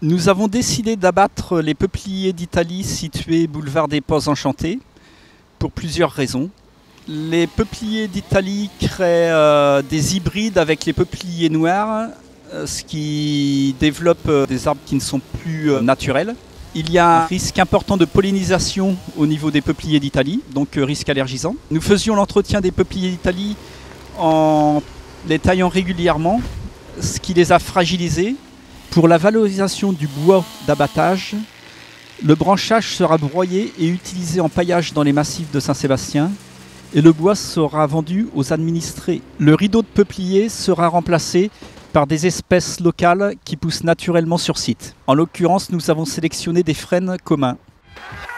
Nous avons décidé d'abattre les peupliers d'Italie situés boulevard des Ports Enchantés pour plusieurs raisons. Les peupliers d'Italie créent des hybrides avec les peupliers noirs, ce qui développe des arbres qui ne sont plus naturels. Il y a un risque important de pollinisation au niveau des peupliers d'Italie, donc risque allergisant. Nous faisions l'entretien des peupliers d'Italie en les taillant régulièrement, ce qui les a fragilisés. Pour la valorisation du bois d'abattage, le branchage sera broyé et utilisé en paillage dans les massifs de Saint-Sébastien et le bois sera vendu aux administrés. Le rideau de peuplier sera remplacé par des espèces locales qui poussent naturellement sur site. En l'occurrence, nous avons sélectionné des frênes communs.